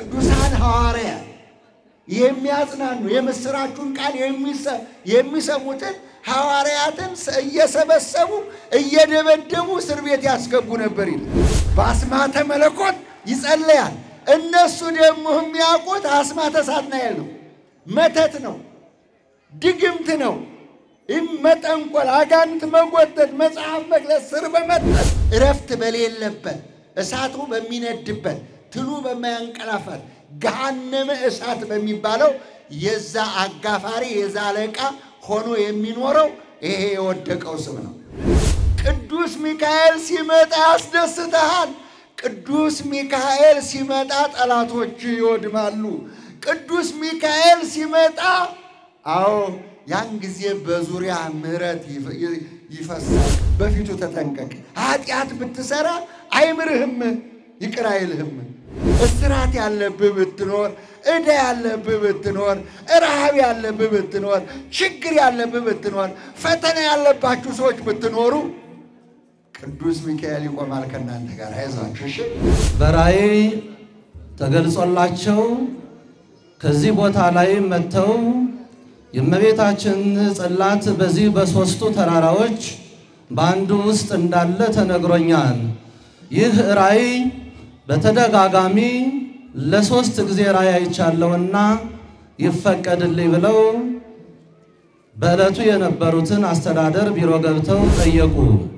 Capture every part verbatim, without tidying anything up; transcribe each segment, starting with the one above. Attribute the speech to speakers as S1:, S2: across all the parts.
S1: ቅዱሳን ሐዋርያት የሚያጽናኑ የምስራቹን ቃል የሚሰሙትን ሐዋርያትን እየሰበሰቡ እየደበደቡ እስር ቤት ያስገቡ ነበር ይላል። በአስማተ መለኮት ይጸልያል። እነሱ ደግሞ የሚያውቁት አስማተ ሳጥናኤል ነው፣ መተት ነው፣ ድግምት ነው። መጠንቆል፣ አጋንንት መጎተት፣ መጽሐፍ መግለጽ፣ ስር በመጠት እረፍት በሌለበት እሳቱ በሚነድበት ትሉ በማያንቀላፋት ገሃነመ እሳት በሚባለው የዛ አጋፋሪ የዛ አለቃ ሆኖ የሚኖረው ይሄ የወደቀው ስም ነው። ቅዱስ ሚካኤል ሲመጣ ያስደስተሃል። ቅዱስ ሚካኤል ሲመጣ ጠላቶች ይወድማሉ። ቅዱስ ሚካኤል ሲመጣ አዎ ያን ጊዜ በዙሪያ ምሕረት ይፈሳል። በፊቱ ተጠንቀቅ። ኃጢአት ብትሰራ አይምርህም፣ ይቅር አይልህም። እስራት ያለብህ ብትኖር፣ ዕዳ ያለብህ ብትኖር፣ ረሃብ ያለብህ ብትኖር፣ ችግር ያለብህ ብትኖር፣ ፈተና ያለባችሁ ሰዎች ብትኖሩ ቅዱስ ሚካኤል ይቆማል ከእናንተ ጋር። አይዟችሁ። እሺ።
S2: በራእይ ተገልጾላቸው ከዚህ ቦታ ላይ መተው የእመቤታችን ጽላት በዚህ በሶስቱ ተራራዎች በአንዱ ውስጥ እንዳለ ተነግሮኛል። ይህ ራእይ በተደጋጋሚ ለሶስት ጊዜ ራእይ አይቻለውና ይፈቀድልኝ ብለው በዕለቱ የነበሩትን አስተዳደር ቢሮ ገብተው ጠየቁ።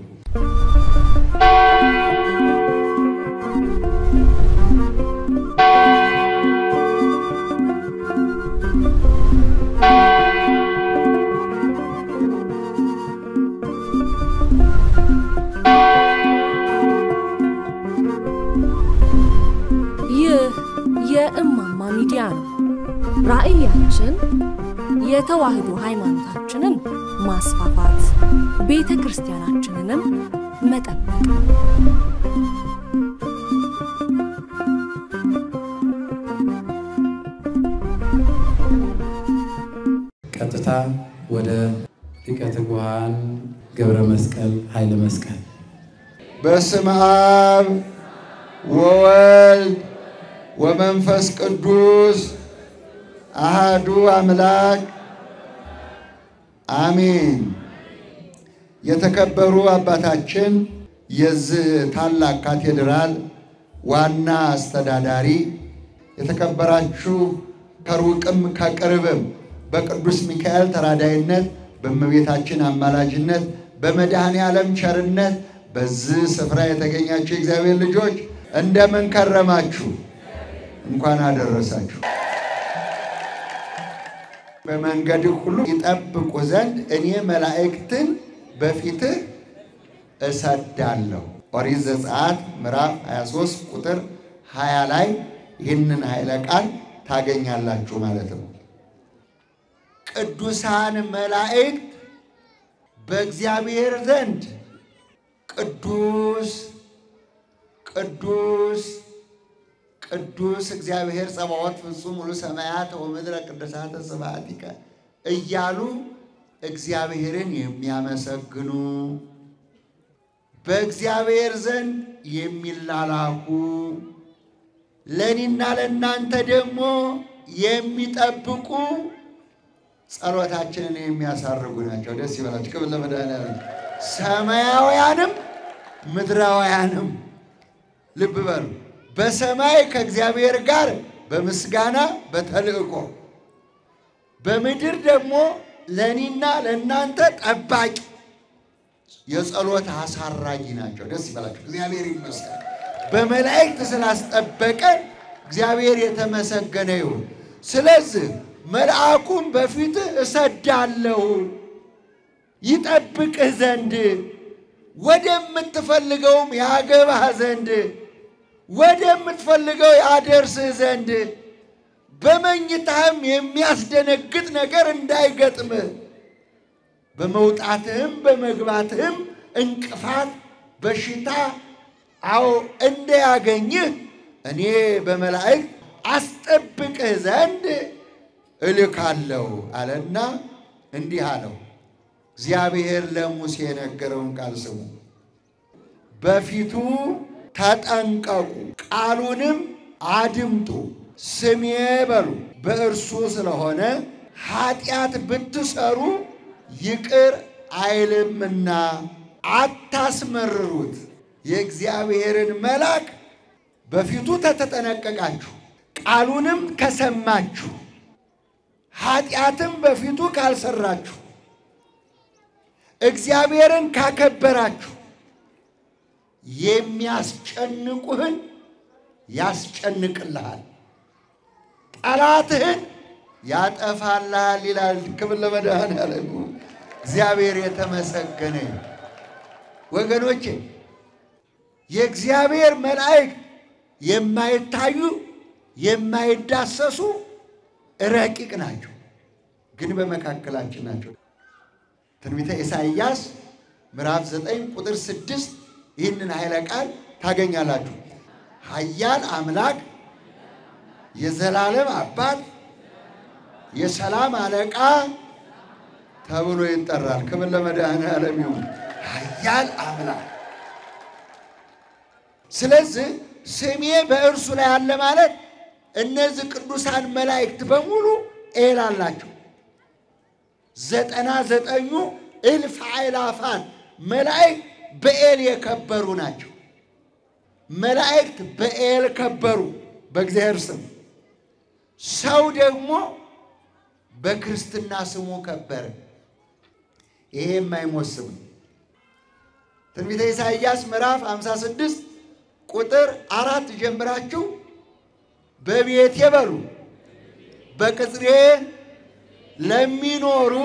S3: የእማማ ሚዲያ ነው። ራእያችን የተዋህዶ ሃይማኖታችንን ማስፋፋት፣ ቤተ ክርስቲያናችንንም መጠበቅ።
S4: ቀጥታ ወደ ሊቀ ትጉሃን ገብረ መስቀል ኃይለ መስቀል።
S1: በስመ አብ ወወልድ ወመንፈስ ቅዱስ አሐዱ አምላክ አሜን። የተከበሩ አባታችን የዚህ ታላቅ ካቴድራል ዋና አስተዳዳሪ፣ የተከበራችሁ ከሩቅም ከቅርብም በቅዱስ ሚካኤል ተራዳይነት በእመቤታችን አማላጅነት በመድኃኔ ዓለም ቸርነት በዚህ ስፍራ የተገኛችሁ እግዚአብሔር ልጆች እንደምን ከረማችሁ? እንኳን አደረሳችሁ። በመንገድ ሁሉ ይጠብቁ ዘንድ እኔ መላእክትን በፊትህ እሰዳለሁ። ኦሪት ዘጸአት ምዕራፍ ሃያ ሦስት ቁጥር ሃያ ላይ ይህንን ኃይለ ቃል ታገኛላችሁ ማለት ነው። ቅዱሳን መላእክት በእግዚአብሔር ዘንድ ቅዱስ ቅዱስ ቅዱስ እግዚአብሔር ጸባዖት ፍጹም ሙሉ ሰማያት ወምድረ ቅዱሳተ ስብሐቲከ እያሉ እግዚአብሔርን የሚያመሰግኑ በእግዚአብሔር ዘንድ የሚላላኩ ለእኔና ለእናንተ ደግሞ የሚጠብቁ ጸሎታችንን የሚያሳርጉ ናቸው። ደስ ይበላችሁ። ክብር ለመድኃኔዓለም። ሰማያውያንም ምድራውያንም ልብ በሉ። በሰማይ ከእግዚአብሔር ጋር በምስጋና በተልእኮ፣ በምድር ደግሞ ለእኔና ለእናንተ ጠባቂ የጸሎት አሳራጊ ናቸው። ደስ ይበላችሁ። እግዚአብሔር ይመስገን። በመላእክት ስላስጠበቀን እግዚአብሔር የተመሰገነ ይሁን። ስለዚህ መልአኩን በፊትህ እሰዳለሁ ይጠብቅህ ዘንድ ወደምትፈልገውም ያገባህ ዘንድ ወደምትፈልገው ያደርስህ ዘንድ በመኝታህም የሚያስደነግጥ ነገር እንዳይገጥምህ በመውጣትህም በመግባትህም እንቅፋት በሽታ አዎ እንዳያገኝህ እኔ በመላእክት አስጠብቅህ ዘንድ እልካለሁ አለና እንዲህ አለው። እግዚአብሔር ለሙሴ የነገረውን ቃል ስሙ። በፊቱ ተጠንቀቁ፣ ቃሉንም አድምጡ፣ ስሜ በሉ በእርሱ ስለሆነ ኃጢአት ብትሰሩ ይቅር አይልምና አታስመርሩት። የእግዚአብሔርን መልአክ በፊቱ ተተጠነቀቃችሁ ቃሉንም ከሰማችሁ ኃጢአትም በፊቱ ካልሰራችሁ እግዚአብሔርን ካከበራችሁ የሚያስጨንቁህን ያስጨንቅልሃል፣ ጠላትህን ያጠፋልሃል ይላል። ክብር ለመድኃኔዓለም። እግዚአብሔር የተመሰገነ ወገኖቼ፣ የእግዚአብሔር መላእክት የማይታዩ የማይዳሰሱ ረቂቅ ናቸው፣ ግን በመካከላችን ናቸው። ትንቢተ ኢሳይያስ ምዕራፍ ዘጠኝ ቁጥር ስድስት ይህንን ኃይለ ቃል ታገኛላችሁ። ኃያል አምላክ የዘላለም አባት የሰላም አለቃ ተብሎ ይጠራል። ክብር ለመድኃኔዓለም ይሁን። ኃያል አምላክ። ስለዚህ ስሜ በእርሱ ላይ አለ ማለት እነዚህ ቅዱሳን መላእክት በሙሉ ኤል አላቸው። ዘጠና ዘጠኙ እልፍ አእላፋት መላእክት በኤል የከበሩ ናቸው። መላእክት በኤል ከበሩ በእግዚአብሔር ስም፣ ሰው ደግሞ በክርስትና ስሙ ከበረ። ይሄ የማይሞት ስም ነው። ትንቢተ ኢሳይያስ ምዕራፍ ሃምሳ ስድስት ቁጥር አራት ጀምራችሁ በቤቴ በሉ በቅጽሬ ለሚኖሩ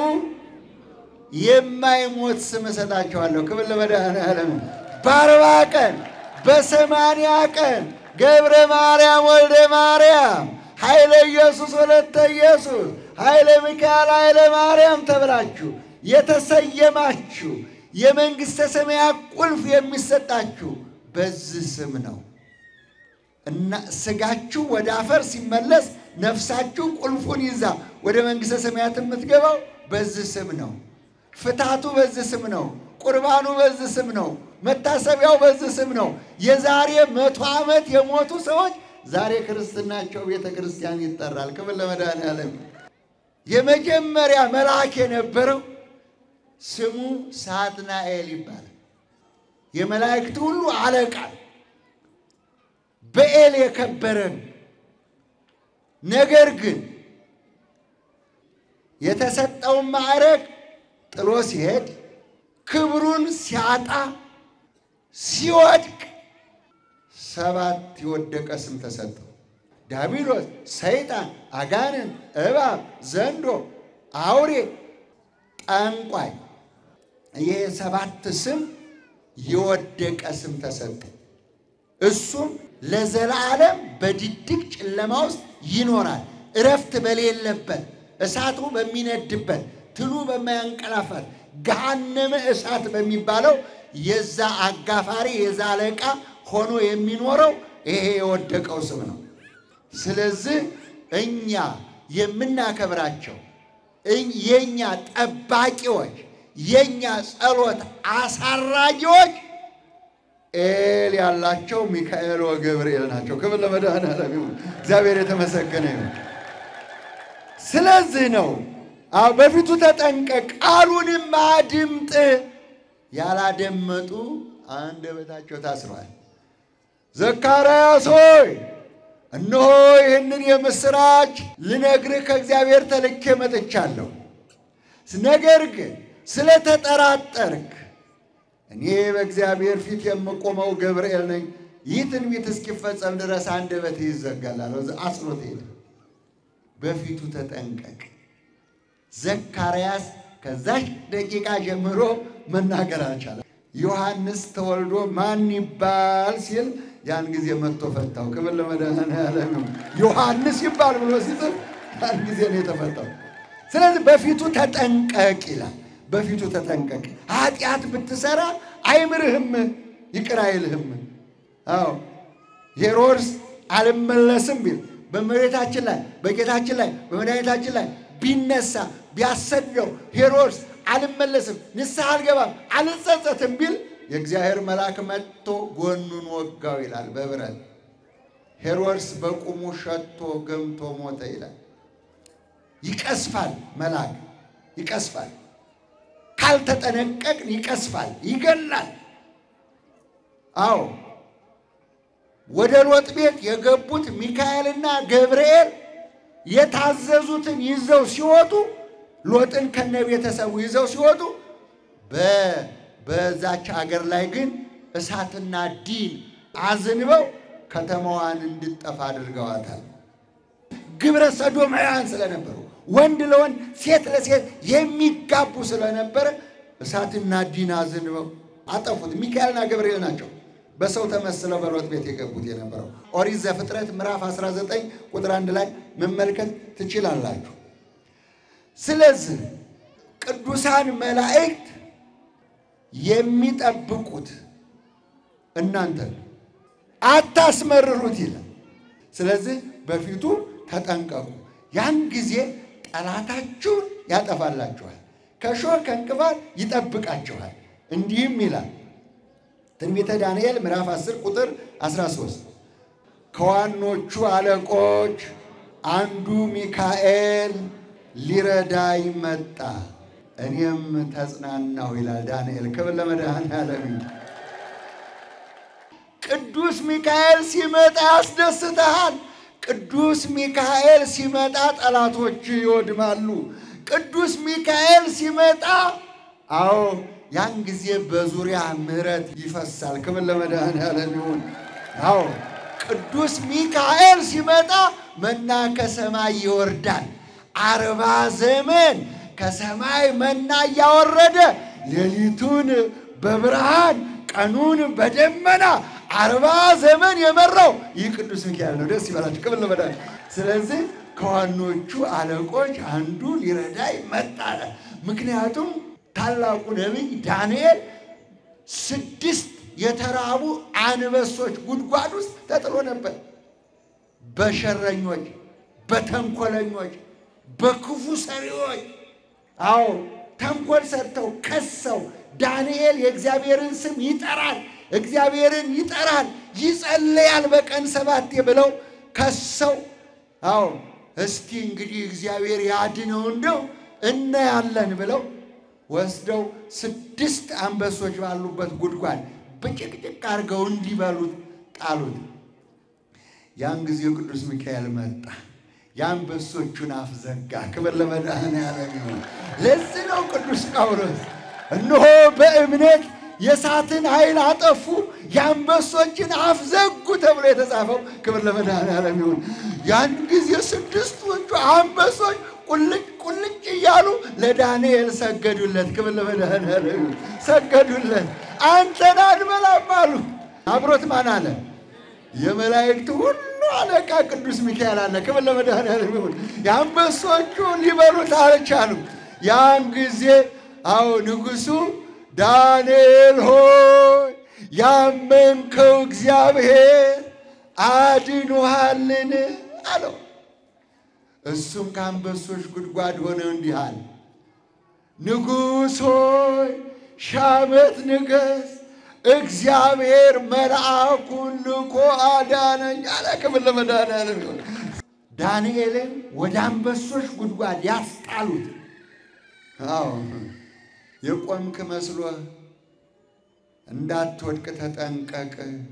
S1: የማይሞት ስም እሰጣቸዋለሁ። ክብር ለመድኃኔዓለም። በአርባ ቀን በሰማንያ ቀን ገብረ ማርያም ወልደ ማርያም ኃይለ ኢየሱስ ወለተ ኢየሱስ ኃይለ ሚካኤል ኃይለ ማርያም ተብላችሁ የተሰየማችሁ የመንግሥተ ሰማያት ቁልፍ የሚሰጣችሁ በዚህ ስም ነው እና ስጋችሁ ወደ አፈር ሲመለስ ነፍሳችሁ ቁልፉን ይዛ ወደ መንግሥተ ሰማያት የምትገባው በዚህ ስም ነው። ፍታቱ በዚህ ስም ነው። ቁርባኑ በዚህ ስም ነው። መታሰቢያው በዚህ ስም ነው። የዛሬ መቶ ዓመት የሞቱ ሰዎች ዛሬ ክርስትናቸው ቤተ ክርስቲያን ይጠራል። ክብር ለመድኃኔዓለም። የመጀመሪያ መልአክ የነበረው ስሙ ሳጥናኤል ይባላል። የመላእክት ሁሉ አለቃ በኤል የከበረን። ነገር ግን የተሰጠውን ማዕረግ ጥሎ ሲሄድ ክብሩን ሲያጣ ሲወድቅ ሰባት የወደቀ ስም ተሰጠው። ዲያብሎስ፣ ሰይጣን፣ አጋንንት፣ እባብ፣ ዘንዶ፣ አውሬ፣ ጠንቋይ። ይህ ሰባት ስም የወደቀ ስም ተሰጠ። እሱም ለዘላለም በድቅድቅ ጨለማ ውስጥ ይኖራል። እረፍት በሌለበት፣ እሳቱ በሚነድበት፣ ትሉ በማያንቀላፋት ገሃነመ እሳት በሚባለው የዛ አጋፋሪ የዛ አለቃ ሆኖ የሚኖረው ይሄ የወደቀው ስም ነው። ስለዚህ እኛ የምናከብራቸው የኛ ጠባቂዎች የኛ ጸሎት አሳራጊዎች ኤል ያላቸው ሚካኤል ወገብርኤል ናቸው። ክብር ለመድኃኔዓለም ይሁን። እግዚአብሔር የተመሰገነ ይሁን። ስለዚህ ነው አዎ በፊቱ ተጠንቀቅ ቃሉንም አድምጥ። ያላደመጡ አንደበታቸው ታስሯል። ዘካርያስ ሆይ እነሆ ይህንን የምስራች ልነግርህ ከእግዚአብሔር ተልኬ መጥቻለሁ። ነገር ግን ስለተጠራጠርክ እኔ በእግዚአብሔር ፊት የምቆመው ገብርኤል ነኝ። ይህ ትንቢት እስኪፈጸም ድረስ አንደበትህ ይዘጋል አለው። አስሮት ሄደ። በፊቱ ተጠንቀቅ። ዘካርያስ ከዛች ደቂቃ ጀምሮ መናገር አልቻለም። ዮሐንስ ተወልዶ ማን ይባል ሲል ያን ጊዜ መጥቶ ፈታው። ክብር ለመድኃኔዓለም። ዮሐንስ ይባል ብሎ ሲጽፍ ያን ጊዜ ነው የተፈታው። ስለዚህ በፊቱ ተጠንቀቅ ይላል። በፊቱ ተጠንቀቅ። ኃጢአት ብትሰራ አይምርህም፣ ይቅር አይልህም። አዎ ሄሮድስ አልመለስም ቢል በመሬታችን ላይ በጌታችን ላይ በመድኃኒታችን ላይ ቢነሳ ቢያሰደው ሄሮድስ አልመለስም፣ ንስሐ አልገባም፣ አልጸጸትም ቢል የእግዚአብሔር መልአክ መጥቶ ጎኑን ወጋው ይላል በብረት። ሄሮድስ በቁሙ ሸቶ ገምቶ ሞተ ይላል። ይቀስፋል፣ መልአክ ይቀስፋል፣ ካልተጠነቀቅን ይቀስፋል፣ ይገላል። አዎ ወደ ሎጥ ቤት የገቡት ሚካኤልና ገብርኤል የታዘዙትን ይዘው ሲወጡ ሎጥን ከነቤተሰቡ ይዘው ሲወጡ በዛች ሀገር ላይ ግን እሳትና ዲን አዝንበው ከተማዋን እንድጠፋ አድርገዋታል። ግብረ ሰዶማውያን ስለነበሩ ወንድ ለወንድ ሴት ለሴት የሚጋቡ ስለነበረ እሳትና ዲን አዝንበው አጠፉት። ሚካኤልና ገብርኤል ናቸው በሰው ተመስለው በሎጥ ቤት የገቡት የነበረው። ኦሪት ዘፍጥረት ምዕራፍ አስራ ዘጠኝ ቁጥር አንድ ላይ መመልከት ትችላላችሁ። ስለዚህ ቅዱሳን መላእክት የሚጠብቁት እናንተ አታስመርሩት ይላል። ስለዚህ በፊቱ ተጠንቀቁ፣ ያን ጊዜ ጠላታችሁን ያጠፋላችኋል፣ ከሾህ ከእንቅፋት ይጠብቃችኋል። እንዲህም ይላል ትንቢተ ዳንኤል ምዕራፍ አስር ቁጥር አስራ ሶስት ከዋኖቹ አለቆች አንዱ ሚካኤል ሊረዳይ መጣ፣ እኔም ተጽናናሁ ይላል ዳንኤል። ክብር ለመድኃኔዓለም። ቅዱስ ሚካኤል ሲመጣ ያስደስተሃል። ቅዱስ ሚካኤል ሲመጣ ጠላቶች ይወድማሉ። ቅዱስ ሚካኤል ሲመጣ አዎ ያን ጊዜ በዙሪያ ምሕረት ይፈሳል። ክብር ለመድኃኔዓለም ይሁን። አዎ ቅዱስ ሚካኤል ሲመጣ መና ከሰማይ ይወርዳል። አርባ ዘመን ከሰማይ መና እያወረደ ሌሊቱን በብርሃን ቀኑን በደመና አርባ ዘመን የመራው ይህ ቅዱስ ሚካኤል ነው። ደስ ይበላችሁ። ክብር ለመድኃኔዓለም። ስለዚህ ከዋኖቹ አለቆች አንዱ ሊረዳይ መጣ። ምክንያቱም ታላቁ ነቢይ ዳንኤል ስድስት የተራቡ አንበሶች ጉድጓድ ውስጥ ተጥሎ ነበር። በሸረኞች፣ በተንኮለኞች፣ በክፉ ሰሪዎች አዎ ተንኮል ሰርተው ከሰው ዳንኤል የእግዚአብሔርን ስም ይጠራል፣ እግዚአብሔርን ይጠራል፣ ይጸልያል በቀን ሰባቴ ብለው ከሰው አዎ እስቲ እንግዲህ እግዚአብሔር ያድነው እንደው እናያለን ብለው ወስደው ስድስት አንበሶች ባሉበት ጉድጓድ በጭቅጭቅ አድርገው እንዲበሉት ጣሉት። ያን ጊዜ ቅዱስ ሚካኤል መጣ፣ የአንበሶቹን አፍ ዘጋ። ክብር ለመድኃኔዓለም ይሁን። ለዚህ ነው ቅዱስ ጳውሎስ እነሆ በእምነት የእሳትን ኃይል አጠፉ፣ የአንበሶችን አፍ ዘጉ ተብሎ የተጻፈው። ክብር ለመድኃኔዓለም ይሁን። ያን ጊዜ ስድስቶቹ አንበሶች ቁልጭ ቁልጭ እያሉ ለዳንኤል ሰገዱለት። ክብር ለመድኃኔዓለም ይሁን። ሰገዱለት። አንተን አንበላም አሉ። አብሮት ማን አለ? የመላእክት ሁሉ አለቃ ቅዱስ ሚካኤል አለ። ክብር ለመድኃኔዓለም ይሁን። የአንበሶቹ ሊበሉት አልቻሉም። ያን ጊዜ አዎ ንጉሡ ዳንኤል ሆይ ያመንከው እግዚአብሔር አድኖሃልን አለው። እሱም ከአንበሶች ጉድጓድ ሆነው እንዲህ አለ፣ ንጉሥ ሆይ ሺህ ዓመት ንገሥ፣ እግዚአብሔር መልአኩን ልኮ አዳነኝ አለ። ክብር ለመድኃኔዓለም ይሁን። ዳንኤልን ወደ አንበሶች ጉድጓድ ያስጣሉት አዎ የቆምክ መስሎህ እንዳትወድቅ ተጠንቀቅ፣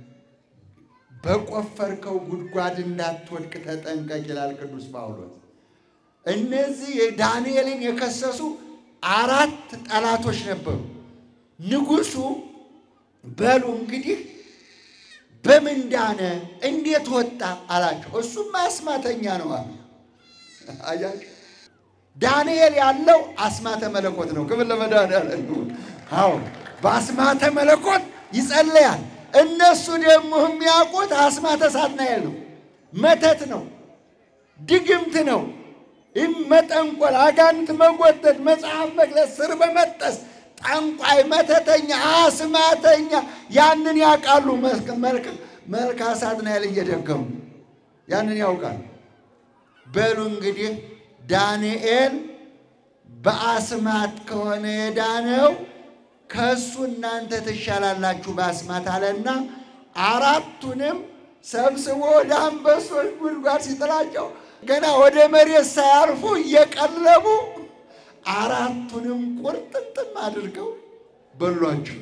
S1: በቆፈርከው ጉድጓድ እንዳትወድቅ ተጠንቀቅ ይላል ቅዱስ ጳውሎስ። እነዚህ የዳንኤልን የከሰሱ አራት ጠላቶች ነበሩ። ንጉሡ በሉ እንግዲህ በምን ዳነ እንዴት ወጣ አላቸው። እሱም አስማተኛ ነው አሉ። አያችሁ ዳንኤል ያለው አስማተ መለኮት ነው። ክብር ለመድኃኔዓለም ይሁን። አዎ በአስማተ መለኮት ይጸልያል። እነሱ ደግሞ የሚያውቁት አስማተ ሳጥናኤል ነው፣ መተት ነው፣ ድግምት ነው፣ መጠንቆል፣ አጋንንት መጎተት፣ መጽሐፍ መግለጽ፣ ስር በመጠስ ጠንቋይ፣ መተተኛ፣ አስማተኛ ያንን ያውቃሉ። መልክ መልክ ሳጥናኤል እየደገሙ ያንን ያውቃሉ። በሉ እንግዲህ ዳንኤል በአስማት ከሆነ የዳነው ከሱ እናንተ ትሻላላችሁ በአስማት አለና አራቱንም ሰብስቦ ወደ አንበሶች ጉድጓድ ሲጥላቸው ገና ወደ መሬት ሳያርፉ እየቀለቡ አራቱንም ቁርጥምጥም አድርገው በሏቸው።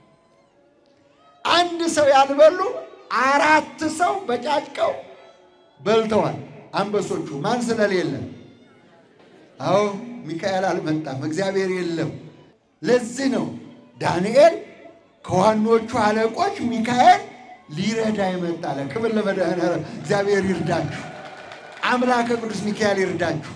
S1: አንድ ሰው ያልበሉ አራት ሰው በጫጭቀው በልተዋል አንበሶቹ። ማን ስለሌለ? አዎ ሚካኤል አልመጣም፣ እግዚአብሔር የለም። ለዚህ ነው ዳንኤል ከዋኖቹ አለቆች ሚካኤል ሊረዳ ይመጣል። ክብር ለመድኃኔዓለም። እግዚአብሔር ይርዳችሁ፣ አምላከ ቅዱስ ሚካኤል ይርዳችሁ።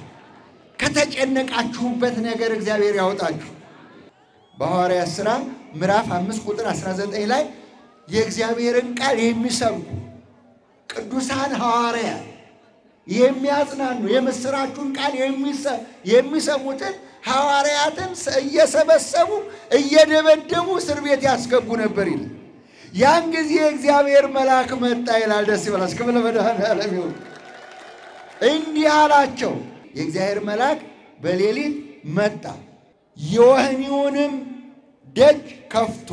S1: ከተጨነቃችሁበት ነገር እግዚአብሔር ያወጣችሁ። በሐዋርያት ሥራ ምዕራፍ አምስት ቁጥር አስራ ዘጠኝ ላይ የእግዚአብሔርን ቃል የሚሰብኩ ቅዱሳን ሐዋርያት የሚያጽናኑ የምስራቹን ቃል የሚሰሙትን ሐዋርያትን እየሰበሰቡ እየደበደቡ እስር ቤት ያስገቡ ነበር ይላል። ያን ጊዜ እግዚአብሔር መልአክ መጣ ይላል። ደስ ይበላችሁ። ክብር ለመድኃኔዓለም ይሁን። እንዲህ አላቸው። የእግዚአብሔር መልአክ በሌሊት መጣ፣ የወህኒውንም ደጅ ከፍቶ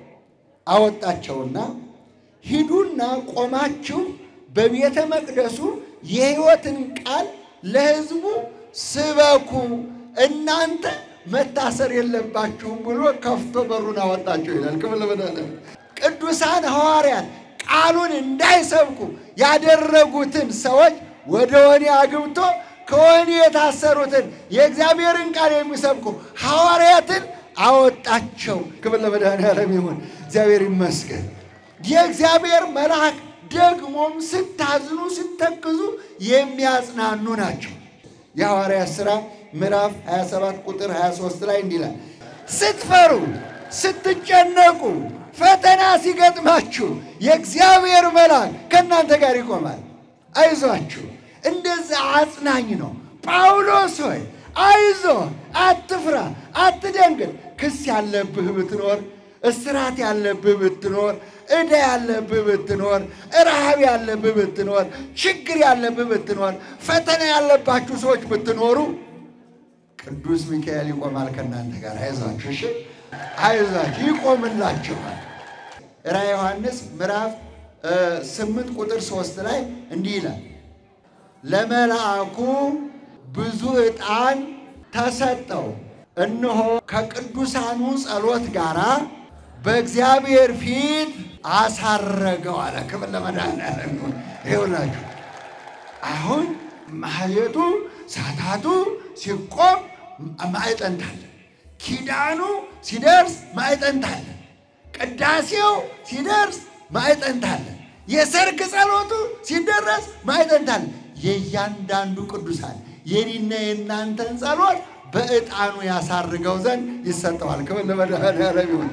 S1: አወጣቸውና ሂዱና ቆማችሁ በቤተ መቅደሱ የሕይወትን ቃል ለሕዝቡ ስበኩ፣ እናንተ መታሰር የለባችሁም ብሎ ከፍቶ በሩን አወጣቸው ይላል። ክብር ለመድኃኔዓለም። ቅዱሳን ሐዋርያት ቃሉን እንዳይሰብኩ ያደረጉትን ሰዎች ወደ ወህኒ አግብቶ ከወህኒ የታሰሩትን የእግዚአብሔርን ቃል የሚሰብኩ ሐዋርያትን አወጣቸው። ክብር ለመድኃኔዓለም ይሁን። እግዚአብሔር ይመስገን። የእግዚአብሔር መልአክ ደግሞም ስታዝኑ ስተክዙ የሚያጽናኑ ናቸው። የሐዋርያት ሥራ ምዕራፍ ሃያ ሰባት ቁጥር ሃያ ሦስት ላይ እንዲህ ይላል፣ ስትፈሩ ስትጨነቁ ፈተና ሲገጥማችሁ የእግዚአብሔር መልአክ ከእናንተ ጋር ይቆማል። አይዟችሁ። እንደዛ አጽናኝ ነው። ጳውሎስ ሆይ አይዞ፣ አትፍራ፣ አትደንግጥ። ክስ ያለብህ ብትኖር፣ እስራት ያለብህ ብትኖር፣ ዕዳ ያለብህ ብትኖር፣ ረሃብ ያለብህ ብትኖር፣ ችግር ያለብህ ብትኖር፣ ፈተና ያለባችሁ ሰዎች ብትኖሩ ቅዱስ ሚካኤል ይቆማል ከእናንተ ጋር። አይዟችሁ፣ እሺ፣ አይዟችሁ፣ ይቆምላችኋል። ራዕየ ዮሐንስ ምዕራፍ ስምንት ቁጥር ሦስት ላይ እንዲህ ይላል፣ ለመልአኩ ብዙ ዕጣን ተሰጠው፣ እነሆ ከቅዱሳኑ ጸሎት ጋር በእግዚአብሔር ፊት አሳረገው አለ። ክብር ለመድኃኔዓለም ይሁን። ይኸውላችሁ አሁን ማህሌቱ ሰዓታቱ ሲቆም ማዕጠንት አለ፣ ኪዳኑ ሲደርስ ማዕጠንት አለ፣ ቅዳሴው ሲደርስ ማዕጠንት አለ፣ የሰርክ ጸሎቱ ሲደረስ ማዕጠንት አለ። የእያንዳንዱ ቅዱሳን የኔና የእናንተን ጸሎት በዕጣኑ ያሳርገው ዘንድ ይሰጠዋል። ክብር ለመድኃኔዓለም ይሁን።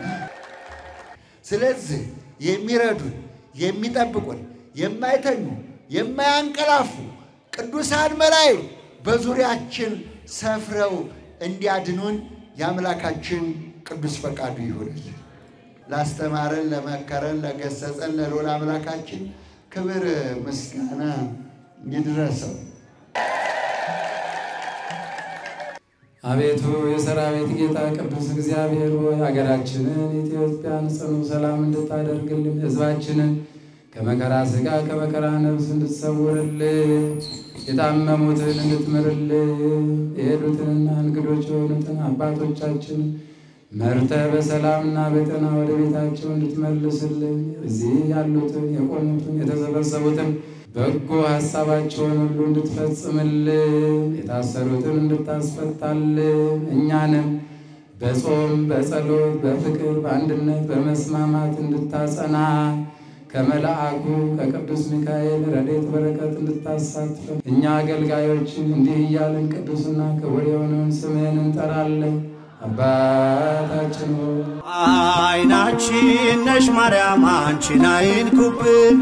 S1: ስለዚህ የሚረዱን የሚጠብቁን የማይተኙ የማያንቀላፉ ቅዱሳን መላእክት በዙሪያችን ሰፍረው እንዲያድኑን የአምላካችን ቅዱስ ፈቃዱ ይሁንልን። ላስተማረን፣ ለመከረን፣ ለገሰጸን ለልዑል አምላካችን ክብር ምስጋና ይድረሰው።
S4: አቤቱ የሰራዊት ጌታ ቅዱስ እግዚአብሔር ሆይ ሀገራችንን ኢትዮጵያን ጽኑ ሰላም እንድታደርግልን፣ ሕዝባችንን ከመከራ ሥጋ ከመከራ ነፍስ እንድትሰውርልን፣ የታመሙትን እንድትምርልን፣ የሄዱትንና እንግዶች የሆኑትን አባቶቻችን መርተህ በሰላምና በጤና ወደ ቤታቸው እንድትመልስልን፣ እዚህ ያሉትን የቆሙትን የተሰበሰቡትን በጎ ሐሳባቸውን ሁሉ እንድትፈጽምልን፣ የታሰሩትን እንድታስፈታልን፣ እኛንም በጾም በጸሎት በፍቅር በአንድነት በመስማማት እንድታጸና ከመልአኩ ከቅዱስ ሚካኤል ረድኤት በረከት እንድታሳትፍ እኛ አገልጋዮችን እንዲህ እያልን ቅዱስና ክቡር የሆነውን ስምህን እንጠራለን። አባታችን ሆይ
S5: አይናችን ነሽ ማርያም አንቺን አይንኩብን፣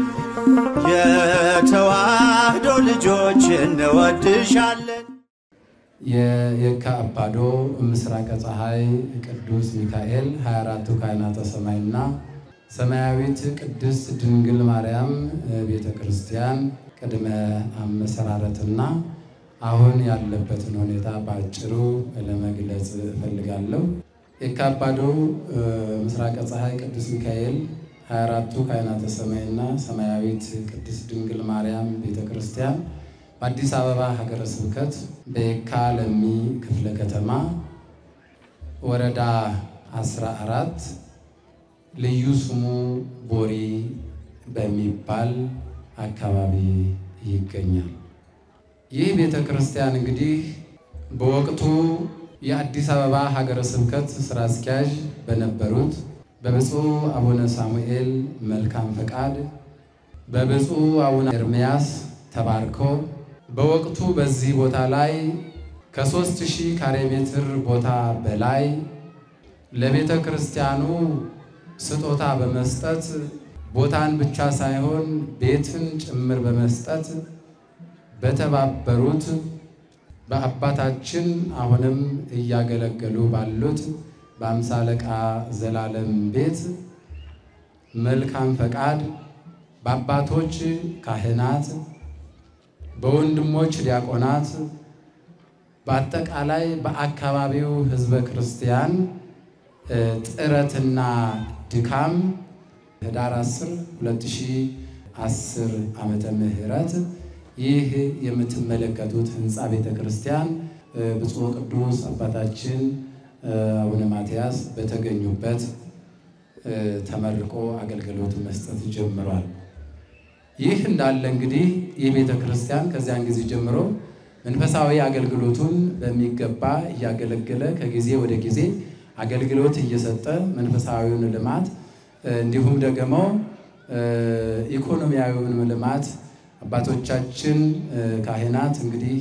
S5: የተዋህዶ ልጆች እንወድሻለን።
S4: የየካ አባዶ ምስራቀ ፀሐይ ቅዱስ ሚካኤል ሃያ አራቱ ካህናተ ሰማይና ሰማያዊት ቅድስት ድንግል ማርያም ቤተ ክርስቲያን ቅድመ አመሰራረትና አሁን ያለበትን ሁኔታ ባጭሩ ለመግለጽ እፈልጋለሁ። የካ አባዶ ምስራቀ ፀሐይ ቅዱስ ሚካኤል ሃያ አራቱ ካህናተ ሰማይና ሰማያዊት ቅድስት ድንግል ማርያም ቤተክርስቲያን በአዲስ አበባ ሀገረ ስብከት በየካ ለሚ ክፍለ ከተማ ወረዳ አስራ አራት ልዩ ስሙ ቦሪ በሚባል አካባቢ ይገኛል። ይህ ቤተክርስቲያን እንግዲህ በወቅቱ የአዲስ አበባ ሀገረ ስብከት ስራ አስኪያጅ በነበሩት በብፁዕ አቡነ ሳሙኤል መልካም ፈቃድ በብፁዕ አቡነ ኤርምያስ ተባርኮ በወቅቱ በዚህ ቦታ ላይ ከሦስት ሺህ ካሬ ሜትር ቦታ በላይ ለቤተ ክርስቲያኑ ስጦታ በመስጠት ቦታን ብቻ ሳይሆን ቤትን ጭምር በመስጠት በተባበሩት በአባታችን አሁንም እያገለገሉ ባሉት በአምሳ አለቃ ዘላለም ቤት መልካም ፈቃድ በአባቶች ካህናት በወንድሞች ዲያቆናት በአጠቃላይ በአካባቢው ሕዝበ ክርስቲያን ጥረትና ድካም ህዳር አስር ሁለት ሺህ አስር ዓመተ ምህረት ይህ የምትመለከቱት ህንጻ ቤተ ክርስቲያን ብፁዕ ቅዱስ አባታችን አቡነ ማትያስ በተገኙበት ተመርቆ አገልግሎት መስጠት ጀምሯል። ይህ እንዳለ እንግዲህ የቤተ ክርስቲያን ከዚያን ጊዜ ጀምሮ መንፈሳዊ አገልግሎቱን በሚገባ እያገለገለ ከጊዜ ወደ ጊዜ አገልግሎት እየሰጠ መንፈሳዊውን ልማት እንዲሁም ደግሞ ኢኮኖሚያዊውን ልማት አባቶቻችን ካህናት እንግዲህ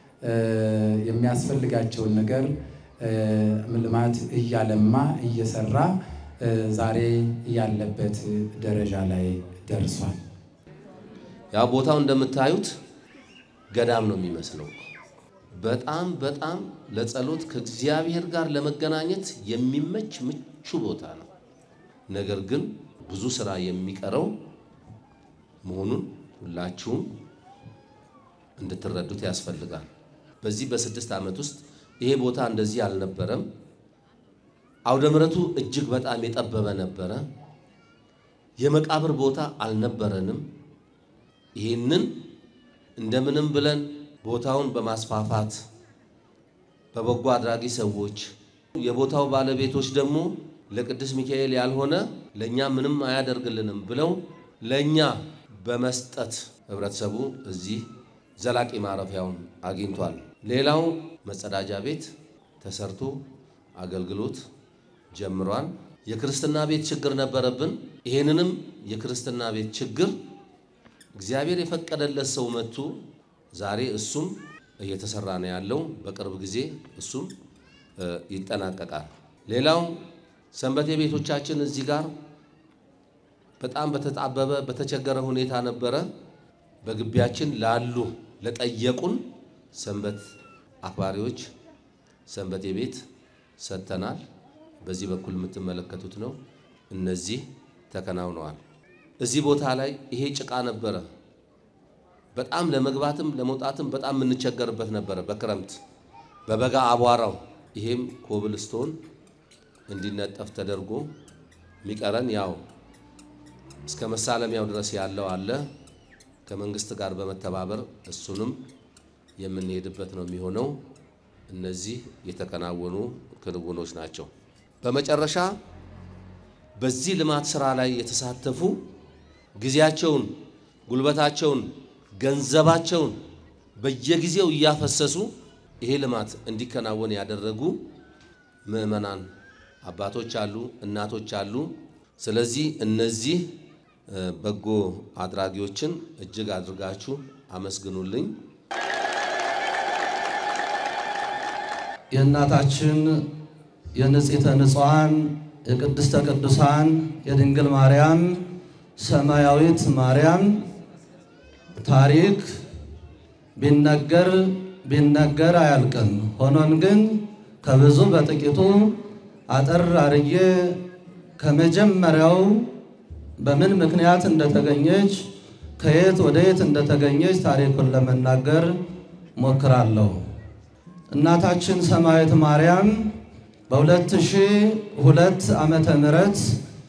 S4: የሚያስፈልጋቸውን ነገር ልማት እያለማ እየሰራ ዛሬ ያለበት ደረጃ ላይ ደርሷል።
S6: ያ ቦታው እንደምታዩት ገዳም ነው የሚመስለው። በጣም በጣም ለጸሎት ከእግዚአብሔር ጋር ለመገናኘት የሚመች ምቹ ቦታ ነው። ነገር ግን ብዙ ስራ የሚቀረው መሆኑን ሁላችሁም እንድትረዱት ያስፈልጋል። በዚህ በስድስት ዓመት ውስጥ ይሄ ቦታ እንደዚህ አልነበረም። አውደ ምሕረቱ እጅግ በጣም የጠበበ ነበረ። የመቃብር ቦታ አልነበረንም። ይሄንን እንደምንም ብለን ቦታውን በማስፋፋት በበጎ አድራጊ ሰዎች የቦታው ባለቤቶች ደግሞ ለቅዱስ ሚካኤል ያልሆነ ለኛ ምንም አያደርግልንም ብለው ለኛ በመስጠት ህብረተሰቡ እዚህ ዘላቂ ማረፊያውን አግኝቷል። ሌላው መጸዳጃ ቤት ተሰርቶ አገልግሎት ጀምሯል። የክርስትና ቤት ችግር ነበረብን። ይሄንንም የክርስትና ቤት ችግር እግዚአብሔር የፈቀደለት ሰው መጥቶ ዛሬ እሱም እየተሰራ ነው ያለው። በቅርብ ጊዜ እሱም ይጠናቀቃል። ሌላው ሰንበቴ ቤቶቻችን እዚህ ጋር በጣም በተጣበበ በተቸገረ ሁኔታ ነበረ። በግቢያችን ላሉ ለጠየቁን ሰንበት አክባሪዎች ሰንበቴ ቤት ሰጥተናል። በዚህ በኩል የምትመለከቱት ነው። እነዚህ ተከናውነዋል። እዚህ ቦታ ላይ ይሄ ጭቃ ነበረ። በጣም ለመግባትም ለመውጣትም በጣም የምንቸገርበት ነበረ በክረምት በበጋ አቧራው። ይሄም ኮብልስቶን እንዲነጠፍ ተደርጎ ሚቀረን ያው እስከ መሳለሚያው ድረስ ያለው አለ። ከመንግስት ጋር በመተባበር እሱንም የምንሄድበት ነው የሚሆነው። እነዚህ የተከናወኑ ክንውኖች ናቸው። በመጨረሻ በዚህ ልማት ስራ ላይ የተሳተፉ ጊዜያቸውን፣ ጉልበታቸውን፣ ገንዘባቸውን በየጊዜው እያፈሰሱ ይሄ ልማት እንዲከናወን ያደረጉ ምዕመናን አባቶች አሉ፣ እናቶች አሉ። ስለዚህ እነዚህ በጎ አድራጊዎችን እጅግ አድርጋችሁ አመስግኑልኝ።
S2: የእናታችን የንጽሕተ ንጹሐን የቅድስተ ቅዱሳን የድንግል ማርያም ሰማያዊት ማርያም ታሪክ ቢነገር ቢነገር አያልቅም። ሆኖም ግን ከብዙ በጥቂቱ አጠር አርጌ ከመጀመሪያው በምን ምክንያት እንደተገኘች ከየት ወደ የት እንደተገኘች ታሪኩን ለመናገር ሞክራለሁ። እናታችን ሰማያዊት ማርያም በሁለት ሺህ ሁለት ዓመተ ምህረት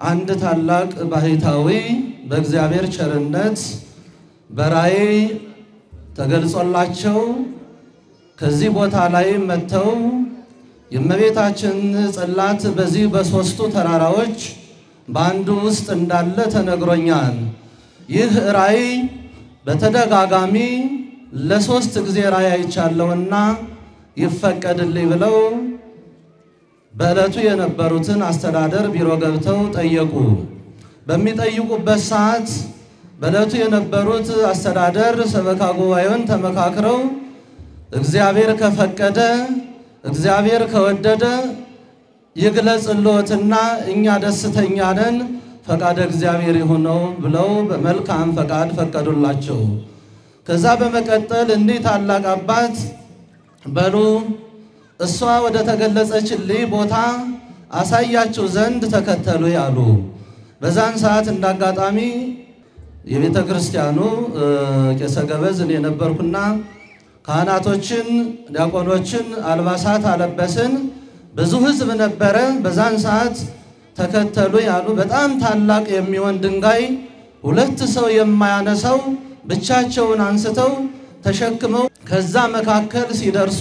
S2: አንድ ታላቅ ባህታዊ በእግዚአብሔር ቸርነት በራእይ ተገልጾላቸው ከዚህ ቦታ ላይ መተው የእመቤታችን ጽላት በዚህ በሶስቱ ተራራዎች በአንዱ ውስጥ እንዳለ ተነግሮኛል። ይህ ራእይ በተደጋጋሚ ለሶስት ጊዜ ራእይ አይቻለውና ይፈቀድልኝ ብለው በዕለቱ የነበሩትን አስተዳደር ቢሮ ገብተው ጠየቁ። በሚጠይቁበት ሰዓት በዕለቱ የነበሩት አስተዳደር ሰበካ ጉባኤውን ተመካክረው እግዚአብሔር ከፈቀደ እግዚአብሔር ከወደደ ይግለጽልዎትና እኛ ደስተኛ ነን ፈቃደ እግዚአብሔር ይሁነው ብለው በመልካም ፈቃድ ፈቀዱላቸው። ከዛ በመቀጠል እንዲህ ታላቅ አባት በሉ እሷ ወደ ተገለጸችልኝ ቦታ አሳያችሁ ዘንድ ተከተሉ ያሉ። በዛን ሰዓት እንዳጋጣሚ የቤተ ክርስቲያኑ ቄሰ ገበዝ እኔ ነበርኩና ካህናቶችን ዲያቆኖችን አልባሳት አለበስን። ብዙ ሕዝብ ነበረ። በዛን ሰዓት ተከተሉ ያሉ። በጣም ታላቅ የሚሆን ድንጋይ ሁለት ሰው የማያነሳው ብቻቸውን አንስተው ተሸክመው ከዛ መካከል ሲደርሱ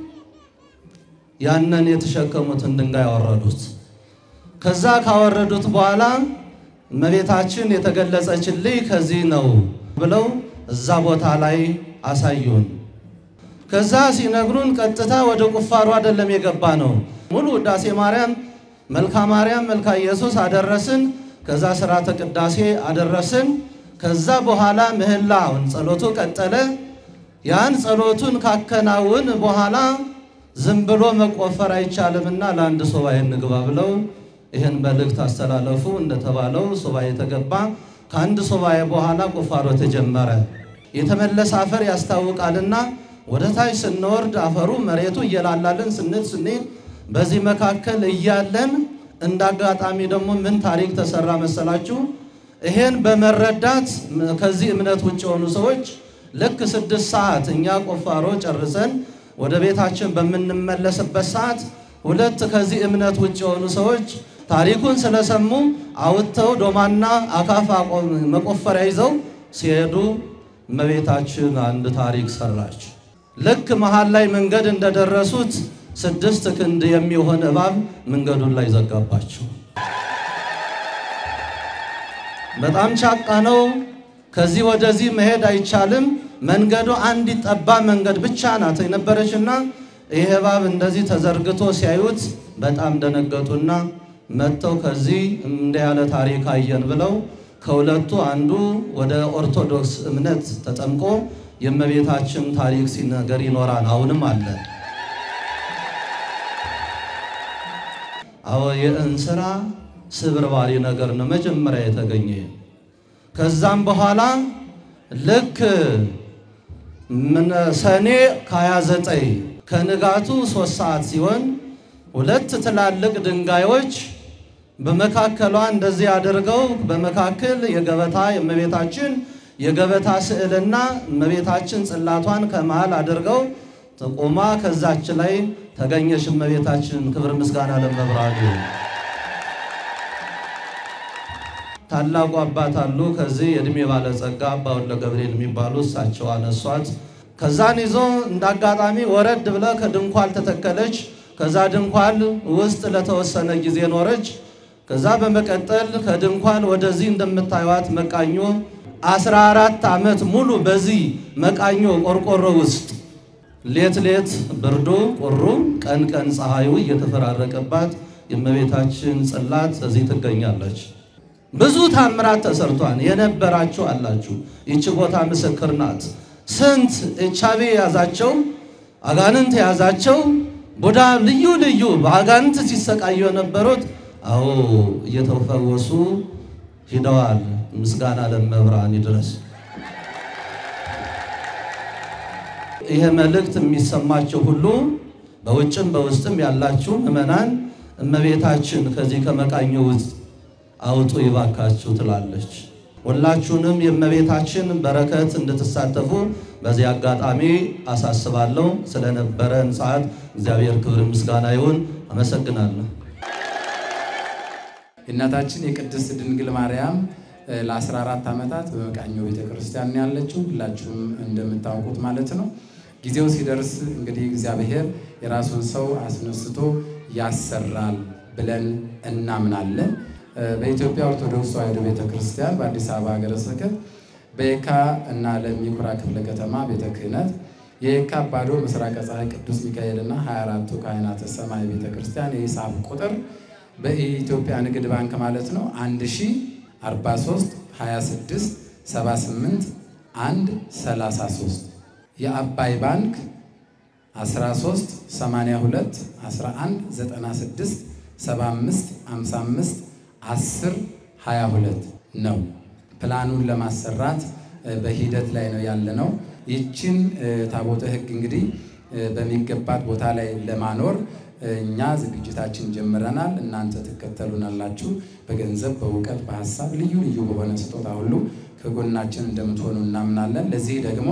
S2: ያንን የተሸከሙትን ድንጋይ አወረዱት። ከዛ ካወረዱት በኋላ እመቤታችን የተገለጸችልኝ ከዚህ ነው ብለው እዛ ቦታ ላይ አሳዩን። ከዛ ሲነግሩን ቀጥታ ወደ ቁፋሮ አይደለም የገባ ነው። ሙሉ ውዳሴ ማርያም፣ መልካ ማርያም፣ መልካ ኢየሱስ አደረስን። ከዛ ሥርዓተ ቅዳሴ አደረስን። ከዛ በኋላ ምህላውን ጸሎቱ ቀጠለ። ያን ጸሎቱን ካከናውን በኋላ ዝም ብሎ መቆፈር አይቻልምና ለአንድ ሱባኤ እንግባ ብለው ይሄን መልእክት አስተላለፉ። እንደተባለው ሱባኤ ተገባ። ከአንድ ሱባኤ በኋላ ቁፋሮ ተጀመረ። የተመለሰ አፈር ያስታውቃልና ወደ ታች ስንወርድ አፈሩ መሬቱ እየላላልን ስንል ስንል በዚህ መካከል እያለን እንዳጋጣሚ ደግሞ ምን ታሪክ ተሰራ መሰላችሁ? ይሄን በመረዳት ከዚህ እምነት ውጭ የሆኑ ሰዎች ልክ ስድስት ሰዓት እኛ ቁፋሮ ጨርሰን ወደ ቤታችን በምንመለስበት ሰዓት ሁለት ከዚህ እምነት ውጭ የሆኑ ሰዎች ታሪኩን ስለሰሙ አውጥተው ዶማና አካፋ መቆፈሪያ ይዘው ሲሄዱ እመቤታችን አንድ ታሪክ ሰራች። ልክ መሃል ላይ መንገድ እንደደረሱት ስድስት ክንድ የሚሆን እባብ መንገዱን ላይ ዘጋባቸው። በጣም ጫካ ነው። ከዚህ ወደዚህ መሄድ አይቻልም። መንገዱ አንድ ጠባ መንገድ ብቻ ናት የነበረችና ይሄ እባብ እንደዚህ ተዘርግቶ ሲያዩት በጣም ደነገጡና መተው ከዚህ እንደ ያለ ታሪክ አየን ብለው ከሁለቱ አንዱ ወደ ኦርቶዶክስ እምነት ተጠምቆ የእመቤታችን ታሪክ ሲነገር ይኖራል። አሁንም አለ። አዎ የእንስራ ስብርባሪ ነገር ነው መጀመሪያ የተገኘ። ከዛም በኋላ ልክ ምን ሰኔ ሃያ ዘጠኝ ከንጋቱ ሶስት ሰዓት ሲሆን ሁለት ትላልቅ ድንጋዮች በመካከሏ እንደዚህ አድርገው በመካከል የገበታ የእመቤታችን የገበታ ስዕልና እመቤታችን ጽላቷን ከመሃል አድርገው ተቆማ ከዛች ላይ ተገኘሽ እመቤታችን። ክብር ምስጋና ለመብራቱ። ታላቁ አባት አሉ ከዚህ የእድሜ ባለጸጋ አባ ወልደ ገብርኤል የሚባሉ እሳቸው አነሷት። ከዛን ይዞ እንዳጋጣሚ ወረድ ብለ ከድንኳን ተተከለች። ከዛ ድንኳን ውስጥ ለተወሰነ ጊዜ ኖረች። ከዛ በመቀጠል ከድንኳን ወደዚህ እንደምታዩት መቃኞ አስራ አራት ዓመት ሙሉ በዚህ መቃኞ ቆርቆሮ ውስጥ ሌት ሌት ብርዱ ቁሩ ቀን ቀን ፀሐዩ እየተፈራረቀባት የእመቤታችን ጽላት እዚህ ትገኛለች። ብዙ ታምራት ተሰርቷል። የነበራችሁ አላችሁ። ይቺ ቦታ ምስክር ናት። ስንት ኤችአይቪ ያዛቸው አጋንንት ያዛቸው ቡዳ ልዩ ልዩ በአጋንንት ሲሰቃዩ የነበሩት አዎ እየተፈወሱ ሄደዋል። ምስጋና ለመብራን ይድረስ። ይሄ መልእክት የሚሰማችሁ ሁሉ በውጭም በውስጥም ያላችሁ ምእመናን እመቤታችን ከዚህ ከመቃኞ ውስጥ አውጡ ይባካችሁ ትላለች። ሁላችሁንም የእመቤታችን በረከት እንድትሳተፉ በዚህ አጋጣሚ አሳስባለሁ። ስለነበረን ሰዓት እግዚአብሔር ክብር ምስጋና ይሁን። አመሰግናለሁ።
S4: እናታችን የቅድስት ድንግል ማርያም ለ14 ዓመታት በመቃኞ ቤተክርስቲያን ያለችው ሁላችሁም እንደምታውቁት ማለት ነው። ጊዜው ሲደርስ እንግዲህ እግዚአብሔር የራሱን ሰው አስነስቶ ያሰራል ብለን እናምናለን። በኢትዮጵያ ኦርቶዶክስ ተዋሕዶ ቤተክርስቲያን በአዲስ አበባ ሀገረ ስብከት በየካ እና ለሚኩራ ክፍለ ከተማ ቤተ ክህነት የየካ አባዶ ምስራቅ ፀሐይ ቅዱስ ሚካኤልና ሃያ አራቱ ካህናተ ሰማይ ቤተክርስቲያን የሂሳብ ቁጥር በኢትዮጵያ ንግድ ባንክ ማለት ነው አንድ ሺህ አርባ ሦስት ሃያ ስድስት ሰባ ስምንት አንድ ሰላሳ ሦስት የአባይ ባንክ አስራ ሦስት ሰማንያ ሁለት አስራ አንድ ዘጠና ስድስት ሰባ አምስት ሃምሳ አምስት አስር ሃያ ሁለት ነው። ፕላኑን ለማሰራት በሂደት ላይ ነው ያለነው። ይችን ታቦተ ሕግ እንግዲህ በሚገባት ቦታ ላይ ለማኖር እኛ ዝግጅታችን ጀምረናል። እናንተ ተከተሉናላችሁ። በገንዘብ በእውቀት በሐሳብ ልዩ ልዩ በሆነ ስጦታ ሁሉ ከጎናችን እንደምትሆኑ እናምናለን። ለዚህ ደግሞ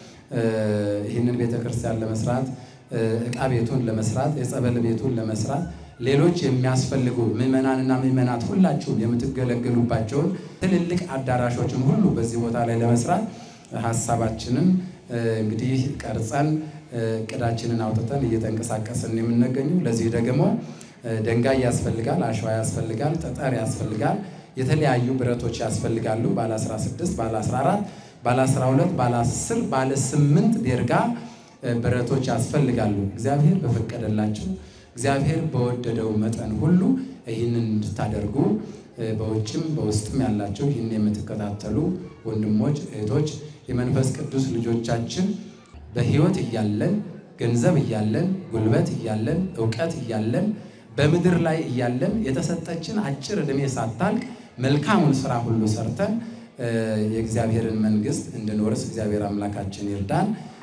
S4: ይህንን ቤተክርስቲያን ለመስራት ዕቃ ቤቱን ለመስራት የጸበል ቤቱን ለመስራት ሌሎች የሚያስፈልጉ ምእመናንና ምእመናት ሁላችሁም የምትገለገሉባቸውን ትልልቅ አዳራሾችን ሁሉ በዚህ ቦታ ላይ ለመስራት ሐሳባችንን እንግዲህ ቀርጸን እቅዳችንን አውጥተን እየተንቀሳቀስን የምንገኘው። ለዚህ ደግሞ ድንጋይ ያስፈልጋል፣ አሸዋ ያስፈልጋል፣ ጠጠር ያስፈልጋል፣ የተለያዩ ብረቶች ያስፈልጋሉ። ባለ አስራ ስድስት ባለ አስራ አራት ባለ አስራ ሁለት ባለ አስር ባለ ስምንት ቤርጋ ብረቶች ያስፈልጋሉ። እግዚአብሔር በፈቀደላችሁ እግዚአብሔር በወደደው መጠን ሁሉ ይህንን እንድታደርጉ በውጭም በውስጥም ያላችሁ ይህን የምትከታተሉ ወንድሞች እህቶች የመንፈስ ቅዱስ ልጆቻችን በሕይወት እያለን ገንዘብ እያለን ጉልበት እያለን ዕውቀት እያለን በምድር ላይ እያለን የተሰጠችን አጭር ዕድሜ ሳታልቅ መልካሙን ስራ ሁሉ ሰርተን የእግዚአብሔርን መንግስት እንድንወርስ እግዚአብሔር አምላካችን ይርዳን።